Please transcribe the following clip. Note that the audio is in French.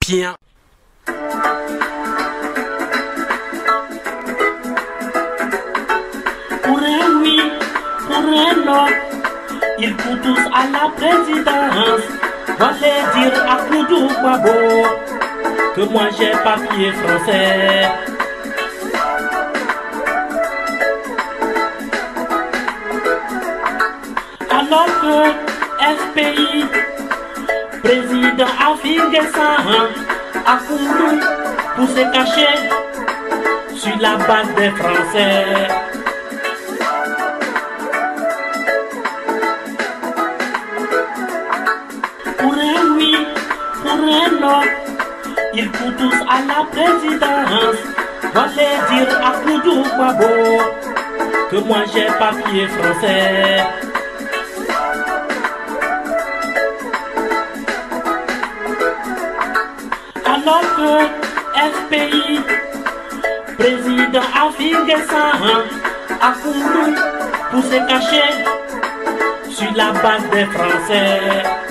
Bien. Pour un oui, pour un non, ils courent tous à la présidence. Va les dire à Koudou Babo que moi j'ai papier français. Alors que FPI, président Afghanistan, a couru pour se cacher sur la base des Français. Pour un oui, pour un non, ils courent tous à la présidence. Va les dire à Koudou Babo que moi j'ai papier français. Alors que FPI, président Afghanistan, a couru pour se cacher sur la base des Français.